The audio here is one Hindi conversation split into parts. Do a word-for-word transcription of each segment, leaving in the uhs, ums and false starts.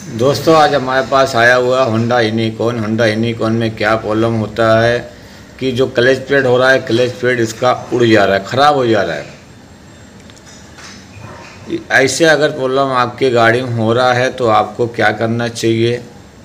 दोस्तों, आज हमारे पास आया हुआ होंडा यूनिकॉर्न। होंडा यूनिकॉर्न में क्या प्रॉब्लम होता है कि जो क्लच प्लेट हो रहा है, क्लच प्लेट इसका उड़ जा रहा है, ख़राब हो जा रहा है। ऐसे अगर प्रॉब्लम आपकी गाड़ी में हो रहा है तो आपको क्या करना चाहिए,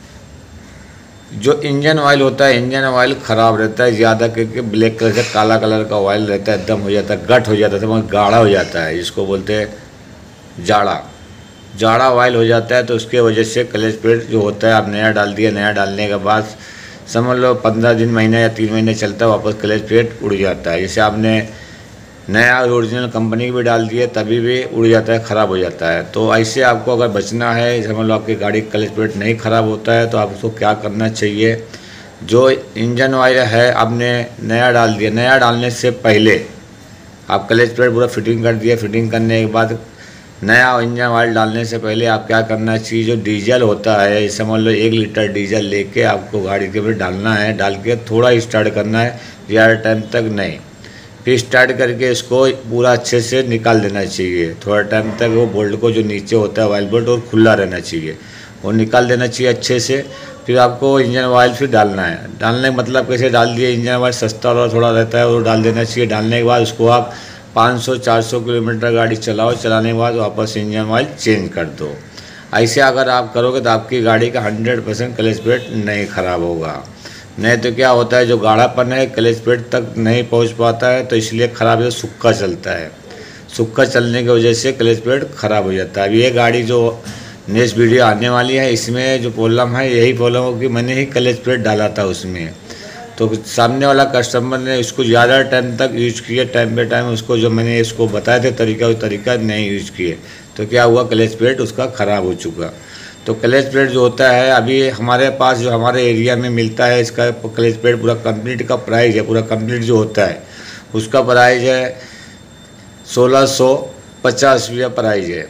जो इंजन ऑयल होता है, इंजन ऑयल ख़राब रहता है ज़्यादा करके, ब्लैक कलर से काला कलर का ऑयल रहता है, एकदम हो जाता है, गट हो जाता है, मतलब गाढ़ा हो जाता है, जिसको बोलते हैं जाड़ा जाड़ा ऑयल हो जाता है। तो उसके वजह से क्लच प्लेट जो होता है, आप नया डाल दिया, नया डालने के बाद समझ लो पंद्रह दिन महीना या तीन महीने चलता है, वापस क्लच प्लेट उड़ जाता है। जैसे आपने नया ओरिजिनल कंपनी की भी डाल दिए तभी भी उड़ जाता है, ख़राब हो जाता है। तो ऐसे आपको अगर बचना है, समझ लो आपकी गाड़ी क्लच प्लेट नहीं ख़राब होता है, तो आपको क्या करना चाहिए, जो इंजन ऑयल है आपने नया डाल दिया, नया डालने से पहले आप क्लच प्लेट पूरा फिटिंग कर दिया, फिटिंग करने के बाद नया इंजन ऑयल डालने से पहले आप क्या करना चाहिए, जो डीजल होता है, समझ लो एक लीटर डीजल लेके आपको गाड़ी के ऊपर डालना है, डाल के थोड़ा स्टार्ट करना है, ज़्यादा टाइम तक नहीं। फिर स्टार्ट करके इसको पूरा अच्छे से निकाल देना चाहिए, थोड़ा टाइम तक वो बोल्ट को जो नीचे होता है ऑयल बोल्ट और खुला रहना चाहिए, वो निकाल देना चाहिए अच्छे से। फिर आपको इंजन ऑयल फिर डालना है। डालने का मतलब कैसे डाल दिए, इंजन ऑयल सस्ता और थोड़ा रहता है वो डाल देना चाहिए। डालने के बाद उसको आप पाँच सौ चार सौ किलोमीटर गाड़ी चलाओ, चलाने के बाद वापस इंजन ऑयल चेंज कर दो। ऐसे अगर आप करोगे तो आपकी गाड़ी का हंड्रेड परसेंट क्लच प्लेट नहीं ख़राब होगा। नहीं तो क्या होता है, जो गाढ़ापन है क्लच प्लेट तक नहीं पहुंच पाता है, तो इसलिए ख़राब है, सूखा चलता है। सूखा चलने की वजह से क्लच प्लेट ख़राब हो जाता है। अब ये गाड़ी जो नेक्स्ट वीडियो आने वाली है, इसमें जो प्रॉब्लम है यही प्रॉब्लम हो कि मैंने ही क्लच प्लेट डाला था उसमें, तो सामने वाला कस्टमर ने इसको ज़्यादा टाइम तक यूज किया, टाइम पे टाइम उसको जो मैंने इसको बताए थे तरीका, वो तरीका नहीं यूज किए, तो क्या हुआ, क्लच प्लेट उसका ख़राब हो चुका। तो क्लच प्लेट जो होता है अभी हमारे पास जो हमारे एरिया में मिलता है, इसका क्लच प्लेट पूरा कंप्लीट का प्राइस है, पूरा कंप्लीट जो होता है उसका प्राइस है सोलह सौ पचास रुपया प्राइस है।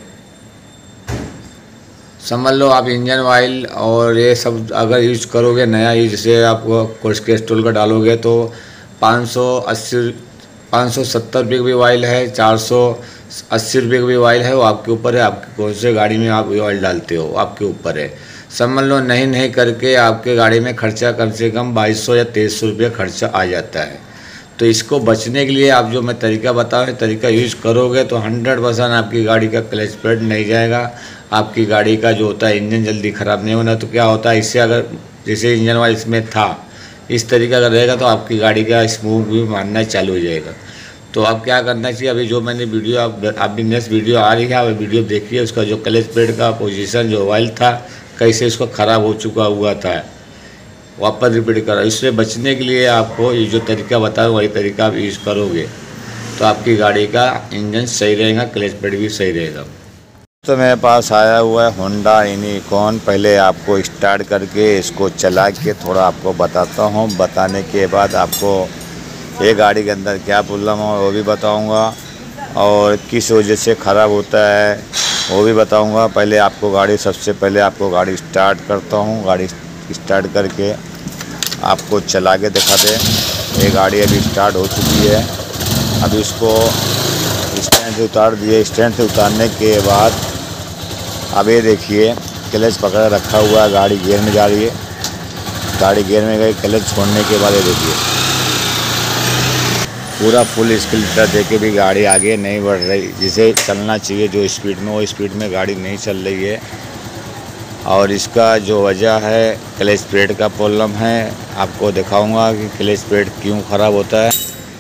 समझ लो आप इंजन ऑयल और ये सब अगर यूज करोगे नया ही, जैसे आप कैस्ट्रोल का डालोगे तो पाँच सौ अस्सी पाँच सौ सत्तर रुपये का भी ऑयल है, चार सौ अस्सी रुपये का भी ऑयल है, वो आपके ऊपर है, आपकी कौन से गाड़ी में आप ऑयल डालते हो आपके ऊपर है। समझ लो नहीं नहीं करके आपके गाड़ी में खर्चा कम से कम बाईस सौ या तेईस सौ रुपये खर्चा आ जाता है। तो इसको बचने के लिए आप जो मैं तरीका बताऊँ, तरीका यूज़ करोगे तो हंड्रेड परसेंट आपकी गाड़ी का क्लच प्लेट नहीं जाएगा, आपकी गाड़ी का जो होता है इंजन जल्दी ख़राब नहीं होना। तो क्या होता है, इससे अगर जैसे इंजन ऑयल इसमें था इस तरीका का रहेगा तो आपकी गाड़ी का स्मूथ भी मारना चालू हो जाएगा। तो आप क्या करना चाहिए, अभी जो मैंने वीडियो आप अभी नेक्स्ट वीडियो आ रही है, आप वीडियो देखिए, उसका जो क्लच प्लेट का पोजीशन जो ऑयल था कैसे उसका ख़राब हो चुका हुआ था, वापस रिपीट करो। इससे बचने के लिए आपको ये जो तरीका बताया वही तरीका आप यूज़ करोगे तो आपकी गाड़ी का इंजन सही रहेगा, क्लच प्लेट भी सही रहेगा। तो मेरे पास आया हुआ है होंडा यूनिकॉर्न। पहले आपको स्टार्ट करके इसको चला के थोड़ा आपको बताता हूँ, बताने के बाद आपको ये गाड़ी के अंदर क्या प्रॉब्लम हो वो भी बताऊँगा और किस वजह से ख़राब होता है वो भी बताऊँगा। पहले आपको गाड़ी सबसे पहले आपको गाड़ी स्टार्ट करता हूँ, गाड़ी स्टार्ट करके आपको चला के दिखा दे। ये गाड़ी अभी स्टार्ट हो चुकी है। अभी इसको स्टैंड से उतार दिए, स्टैंड से उतारने के बाद अब ये देखिए क्लच पकड़ रखा हुआ है, गाड़ी गियर में जा रही है, गाड़ी गियर में गई, क्लच छोड़ने के बाद ये देखिए पूरा फुल स्किल दे के भी गाड़ी आगे नहीं बढ़ रही, जिसे चलना चाहिए जो स्पीड में, वो स्पीड में गाड़ी नहीं चल रही है। और इसका जो वजह है क्लच प्लेट का प्रॉब्लम है। आपको दिखाऊंगा कि क्लच प्लेट क्यों ख़राब होता है।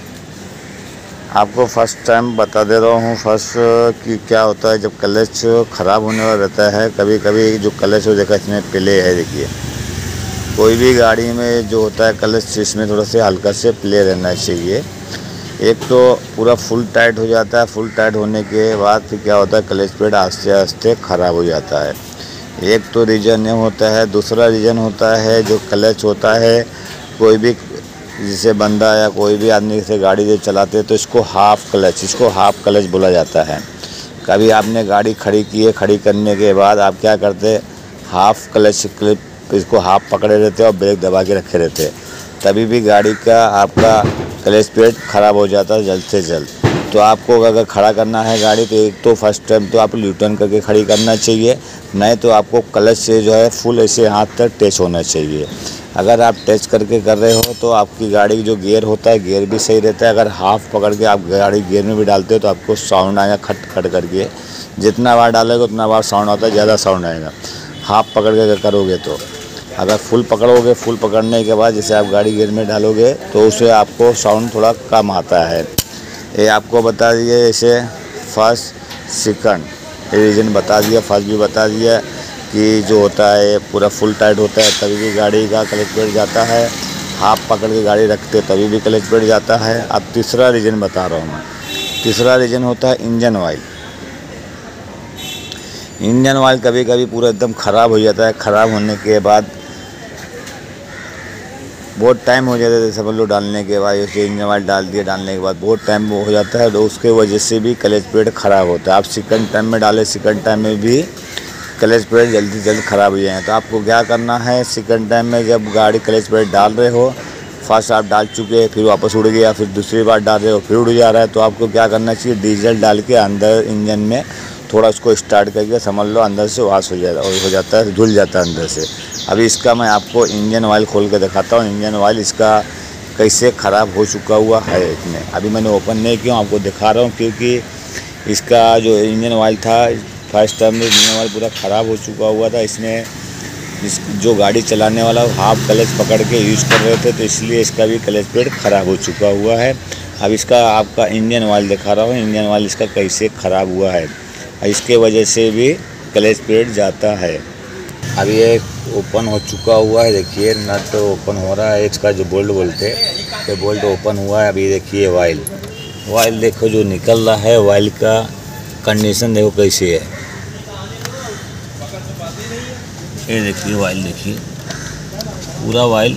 आपको फर्स्ट टाइम बता दे रहा हूँ फर्स्ट कि क्या होता है जब क्लच ख़राब होने वाला रहता है। कभी कभी जो क्लच हो देखा इसमें प्ले है, देखिए कोई भी गाड़ी में जो होता है क्लच इसमें थोड़ा से हल्का से प्ले रहना चाहिए। एक तो पूरा फुल टाइट हो जाता है, फुल टाइट होने के बाद फिर क्या होता है क्लच प्लेट आस्ते आस्ते ख़राब हो जाता है। एक तो रीज़न ये होता है, दूसरा रीज़न होता है जो क्लच होता है, कोई भी जिसे बंदा या कोई भी आदमी से गाड़ी जो चलाते हैं तो इसको हाफ क्लच इसको हाफ क्लच बोला जाता है। कभी आपने गाड़ी खड़ी की है, खड़ी करने के बाद आप क्या करते, हाफ क्लच क्लिप इसको हाफ पकड़े रहते और ब्रेक दबा के रखे रहते, तभी भी गाड़ी का आपका क्लच प्लेट ख़राब हो जाता है जल्द से जल्द। तो आपको अगर खड़ा करना है गाड़ी तो एक तो फर्स्ट टाइम तो आप यू टर्न करके खड़ी करना चाहिए, नहीं तो आपको क्लच से जो है फुल ऐसे हाथ तक टच होना चाहिए। अगर आप टच करके कर रहे हो तो आपकी गाड़ी जो गियर होता है गियर भी सही रहता है। अगर हाफ पकड़ के आप गाड़ी गियर में भी डालते हो तो आपको साउंड आएगा खट खट करके, जितना बार डालेगा उतना बार साउंड आता है, ज़्यादा साउंड आएगा। हाफ पकड़ के करोगे तो, अगर फुल पकड़ोगे, फुल पकड़ने के बाद जैसे आप गाड़ी गियर में डालोगे तो उससे आपको साउंड थोड़ा कम आता है। ये आपको बता दिए जैसे फर्स्ट सेकंड रीजन बता दिया, फर्स्ट भी बता दिया कि जो होता है पूरा फुल टाइट होता है तभी भी गाड़ी का क्लच पेट जाता है, हाफ पकड़ के गाड़ी रखते तभी भी क्लच पेट जाता है। अब तीसरा रीजन बता रहा हूँ मैं। तीसरा रीजन होता है इंजन ऑयल। इंजन ऑयल कभी कभी पूरा एकदम ख़राब हो जाता है। ख़राब होने के बाद बहुत टाइम हो जाता है, समझ लो डालने के बाद जैसे इंजन ऑयल डाल दिया, डालने के बाद बहुत टाइम हो जाता है तो उसके वजह से भी क्लच पेड ख़राब होता है। आप सेकंड टाइम में डालें, सेकंड टाइम में भी क्लच पेड जल्दी जल्दी ख़राब हो जाएंगे। तो आपको क्या करना है, सेकंड टाइम में जब गाड़ी क्लच पेड डाल रहे हो, फर्स्ट आप डाल चुके फिर वापस उड़ गया, फिर दूसरी बार डाल रहे हो फिर उड़ जा रहा है, तो आपको क्या करना चाहिए, डीजल डाल के अंदर इंजन में थोड़ा उसको स्टार्ट करके समझ लो अंदर से वाश हो जाता हो जाता है, धुल जाता है अंदर से। अभी इसका मैं आपको इंजन ऑयल खोल के दिखाता हूँ, इंजन ऑयल इसका कैसे ख़राब हो चुका हुआ है इसमें। अभी मैंने ओपन नहीं किया, आपको दिखा रहा हूँ क्योंकि इसका जो इंजन ऑयल था फर्स्ट टाइम में इंजन ऑयल पूरा ख़राब हो चुका हुआ था। इसमें इस जो गाड़ी चलाने वाला हाफ क्लच पकड़ के यूज़ कर रहे थे तो इसलिए इसका भी क्लच पेड ख़राब हो चुका हुआ है। अब इसका आपका इंजन ऑयल दिखा रहा हूँ, इंजन ऑयल इसका कैसे ख़राब हुआ है, इसके वजह से भी क्लच पेड जाता है। अब ये ओपन हो चुका हुआ है, देखिए नट तो ओपन हो रहा है, इसका जो बोल्ट बोलते हैं तो बोल्ट ओपन हुआ है। अभी देखिए वाइल वाइल देखो जो निकल रहा है, वाइल का कंडीशन देखो कैसी है। ये देखिए वाइल, देखिए पूरा वाइल,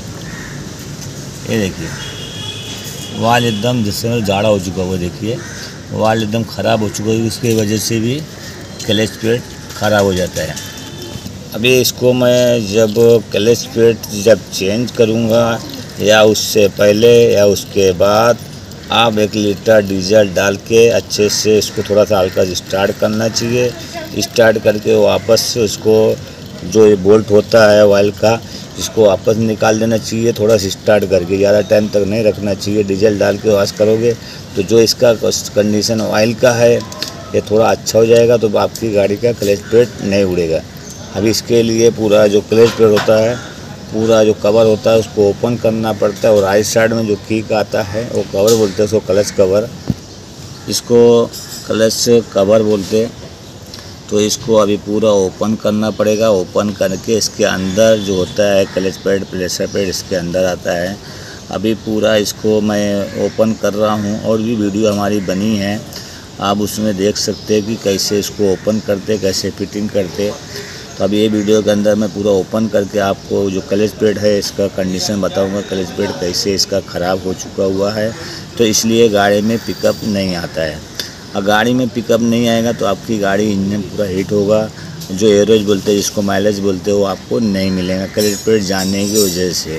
ये देखिए वाइल एकदम जिससे जाड़ा हो चुका हुआ, देखिए वाइल एकदम ख़राब हो चुका है, उसकी वजह से भी क्लच पेड ख़राब हो जाता है। अभी इसको मैं जब क्लच पेड जब चेंज करूँगा या उससे पहले या उसके बाद आप एक लीटर डीजल डाल के अच्छे से इसको थोड़ा सा हल्का स्टार्ट करना चाहिए। स्टार्ट करके वापस से उसको जो ये बोल्ट होता है ऑयल का, इसको वापस निकाल देना चाहिए थोड़ा सा स्टार्ट करके, ज़्यादा टाइम तक नहीं रखना चाहिए। डीजल डाल के वॉश करोगे तो जो इसका कंडीशन ऑयल का है ये थोड़ा अच्छा हो जाएगा, तो आपकी गाड़ी का क्लच पेड नहीं उड़ेगा। अभी इसके लिए पूरा जो क्लच पेड होता है, पूरा जो कवर होता है उसको ओपन करना पड़ता है, और राइट साइड में जो किक आता है वो कवर बोलते हैं, उसको क्लच कवर, इसको क्लच कवर बोलते हैं। तो इसको अभी पूरा ओपन करना पड़ेगा। ओपन करके इसके अंदर जो होता है क्लच पैड, प्रेशर पैड इसके अंदर आता है। अभी पूरा इसको मैं ओपन कर रहा हूँ और भी वीडियो हमारी बनी है, आप उसमें देख सकते हैं कि कैसे इसको ओपन करते, कैसे फिटिंग करते। तो अभी ये वीडियो के अंदर मैं पूरा ओपन करके आपको जो क्लच पैड है इसका कंडीशन बताऊँगा, क्लच पैड कैसे इसका ख़राब हो चुका हुआ है, तो इसलिए गाड़ी में पिकअप नहीं आता है। और गाड़ी में पिकअप नहीं आएगा तो आपकी गाड़ी इंजन पूरा हीट होगा, जो एवरेज बोलते हैं जिसको माइलेज बोलते हैं वो आपको नहीं मिलेगा क्लच पेड जाने की वजह से।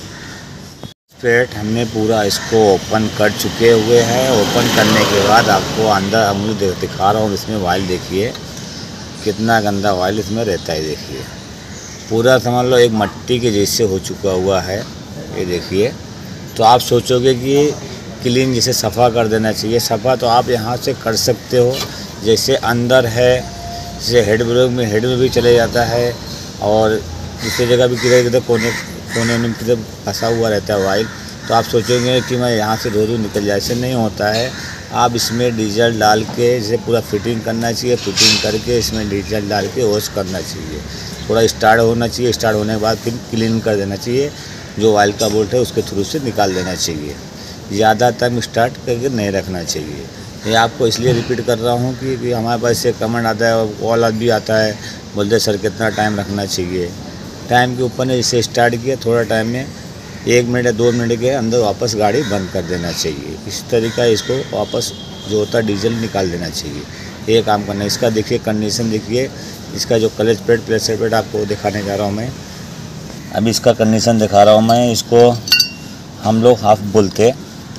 पेड हमने पूरा इसको ओपन कर चुके हुए हैं। ओपन करने के बाद आपको अंदर हम दिखा रहा हूँ, इसमें ऑयल देखिए कितना गंदा ऑयल इसमें रहता है। देखिए पूरा समझ लो एक मट्टी के जैसे हो चुका हुआ है, ये देखिए। तो आप सोचोगे कि क्लीन जैसे सफ़ा कर देना चाहिए, सफ़ा तो आप यहाँ से कर सकते हो, जैसे अंदर है जैसे हेड ब्रेक में हेड में भी चले जाता है, और दूसरी जगह भी किधर किधर कोने कोने में किधर फंसा हुआ रहता है ऑयल। तो आप सोचेंगे कि मैं यहाँ से धो दूँ निकल जाए, ऐसे नहीं होता है। आप इसमें डीजल डाल के इसे पूरा फिटिंग करना चाहिए, फिटिंग करके इसमें डीजल डाल के वॉश करना चाहिए, थोड़ा स्टार्ट होना चाहिए। स्टार्ट होने के बाद फिर क्लीन कर देना चाहिए, जो ऑयल का बोल्ट है उसके थ्रू से निकाल देना चाहिए, ज़्यादा टाइम स्टार्ट करके नहीं रखना चाहिए। ये आपको इसलिए रिपीट कर रहा हूँ कि, कि हमारे पास से कमेंट आता है, कॉल भी आता है, बोलते सर कितना टाइम रखना चाहिए। टाइम के ऊपर ने इसे स्टार्ट किया, थोड़ा टाइम में एक मिनट या दो मिनट के अंदर वापस गाड़ी बंद कर देना चाहिए। इस तरीका इसको वापस जो होता है डीजल निकाल देना चाहिए, ये काम करना है। इसका देखिए कंडीशन, देखिए इसका जो क्लच पेड, प्रेशर पेड आपको दिखाने जा रहा हूँ मैं। अभी इसका कंडीशन दिखा रहा हूँ मैं। इसको हम लोग हाफ बोलते, तो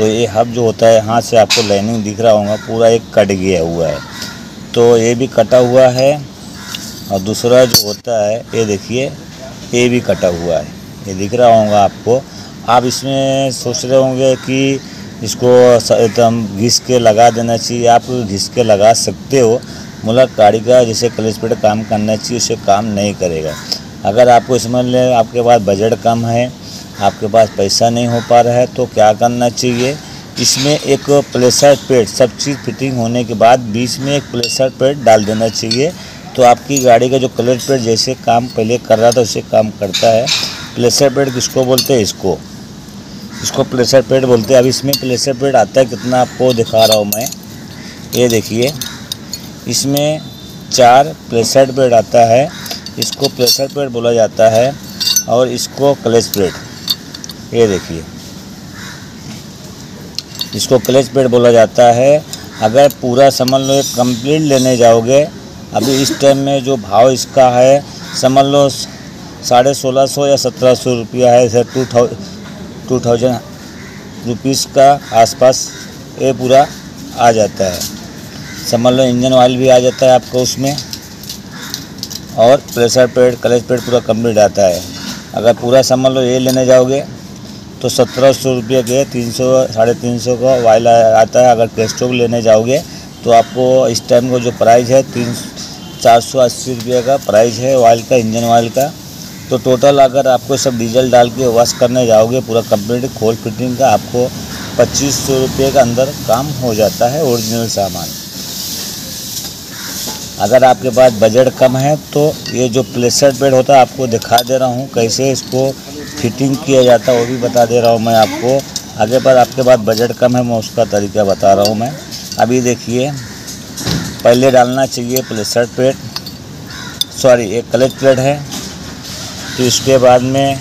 तो ये हब जो होता है यहाँ से आपको लाइनिंग दिख रहा होगा पूरा एक कट गया हुआ है, तो ये भी कटा हुआ है। और दूसरा जो होता है ये देखिए ये भी कटा हुआ है, ये दिख रहा होगा आपको। आप इसमें सोच रहे होंगे कि इसको एकदम घिस के लगा देना चाहिए, आप घिस के लगा सकते हो, मगर गाड़ी का जैसे क्लच प्लेट काम करना चाहिए उसे काम नहीं करेगा। अगर आपको इसमें ले आपके पास बजट कम है, आपके पास पैसा नहीं हो पा रहा है, तो क्या करना चाहिए, इसमें एक प्लेसर प्लेट सब चीज़ फिटिंग होने के बाद बीच में एक प्लेसर प्लेट डाल देना चाहिए। तो आपकी गाड़ी का जो क्लच प्लेट जैसे काम पहले कर रहा था उसे काम करता है। प्लेसर प्लेट किसको बोलते हैं, इसको इसको प्लेसर प्लेट बोलते हैं। अब इसमें प्लेसर प्लेट आता है कितना आपको दिखा रहा हूँ मैं, ये देखिए इसमें चार प्लेसर प्लेट आता है, इसको प्लेसर प्लेट बोला जाता है। और इसको क्लच प्लेट, ये देखिए इसको क्लच प्लेट बोला जाता है। अगर पूरा समझ लो एक कंप्लीट लेने जाओगे, अभी इस टाइम में जो भाव इसका है समझ लो साढ़े सोलह सौ या सत्रह सौ रुपया है, sir two thou two thousand rupees का आसपास ये पूरा आ जाता है। समझ लो इंजन ऑयल भी आ जाता है आपको उसमें, और प्रेशर प्लेट क्लच प्लेट पूरा कंप्लीट आता है। अगर पूरा समझ लो ये लेने जाओगे तो सत्रह सौ रुपये के तीन सौ साढ़े तीन सौ का ऑयल आता है। अगर कैस्ट्रोव लेने जाओगे तो आपको इस टाइम को जो प्राइस है तीन चार सौ अस्सी रुपये का प्राइस है ऑयल का, इंजन ऑयल का। तो टोटल अगर आपको सब डीजल डाल के वॉश करने जाओगे पूरा कंप्लीट खोल फिटिंग का, आपको पच्चीस सौ रुपये का अंदर काम हो जाता है ओरिजिनल सामान। अगर आपके पास बजट कम है तो ये जो प्लेसर प्लेट होता है आपको दिखा दे रहा हूँ कैसे इसको फिटिंग किया जाता है, वो भी बता दे रहा हूँ मैं आपको। आगे पर आपके पास बजट कम है मैं उसका तरीका बता रहा हूँ मैं। अभी देखिए पहले डालना चाहिए प्लेसर प्लेट, सॉरी एक क्लच प्लेट है, तो इसके बाद में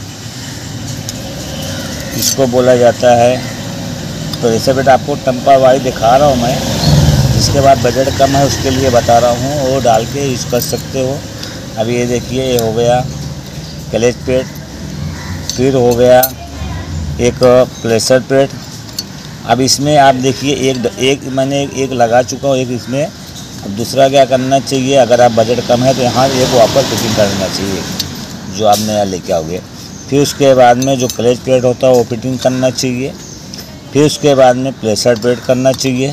इसको बोला जाता है प्लेसर प्लेट। आपको टम्पा वाई दिखा रहा हूँ मैं, जिसके बाद बजट कम है उसके लिए बता रहा हूँ, वो डाल के यूज़ कर सकते हो। अभी ये देखिए ये हो गया क्लच प्लेट, फिर हो गया एक प्लेसर प्लेट। अब इसमें आप देखिए एक एक मैंने एक लगा चुका हूँ एक इसमें। अब दूसरा क्या करना चाहिए, अगर आप बजट कम है तो यहाँ एक वापस फिटिंग करना चाहिए जो आप नया लेके आओगे। फिर उसके बाद में जो क्लच प्लेट होता है वो फिटिंग करना चाहिए। फिर उसके बाद में प्लेसर प्लेट करना चाहिए।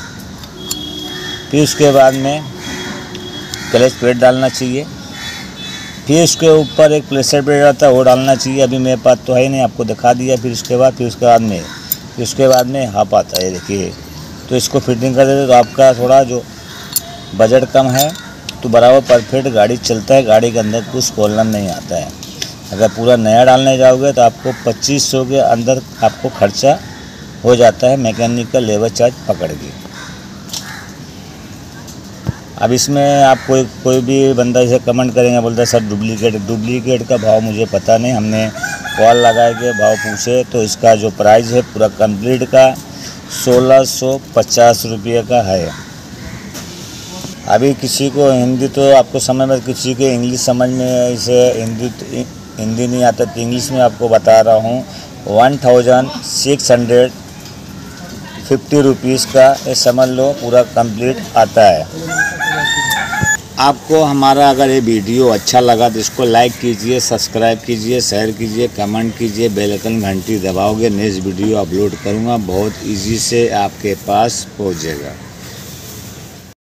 फिर उसके बाद में क्लच प्लेट डालना चाहिए। फिर उसके ऊपर एक प्लेसर प्लेट आता है वो डालना चाहिए। अभी मेरे पास तो है नहीं, आपको दिखा दिया। फिर उसके बाद फिर उसके बाद में फिर उसके बाद में हाफ आता है, देखिए। तो इसको फिटिंग कर देते तो आपका थोड़ा जो बजट कम है तो बराबर परफेक्ट गाड़ी चलता है, गाड़ी के अंदर कुछ प्रॉब्लम नहीं आता है। अगर पूरा नया डालने जाओगे तो आपको पच्चीस सौ के अंदर आपको खर्चा हो जाता है मैकेनिकल लेबर चार्ज पकड़ के। अब इसमें आप कोई कोई भी बंदा जैसे कमेंट करेंगे, बोलता है सर डुप्लीकेट डुप्लीकेट का भाव मुझे पता नहीं, हमने कॉल लगा के भाव पूछे तो इसका जो प्राइस है पूरा कंप्लीट का सोलह सौ पचास रुपये का है। अभी किसी को हिंदी तो आपको समझ में, किसी के इंग्लिश समझ में, इसे हिंदी हिंदी नहीं आता तो इंग्लिश में आपको बता रहा हूँ। One thousand six hundred fifty rupees का ये समझ लो पूरा कंप्लीट आता है। आपको हमारा अगर ये वीडियो अच्छा लगा तो इसको लाइक कीजिए, सब्सक्राइब कीजिए, शेयर कीजिए, कमेंट कीजिए, बेल आइकन घंटी दबाओगे नेक्स्ट वीडियो अपलोड करूँगा बहुत ईजी से आपके पास पहुँचेगा।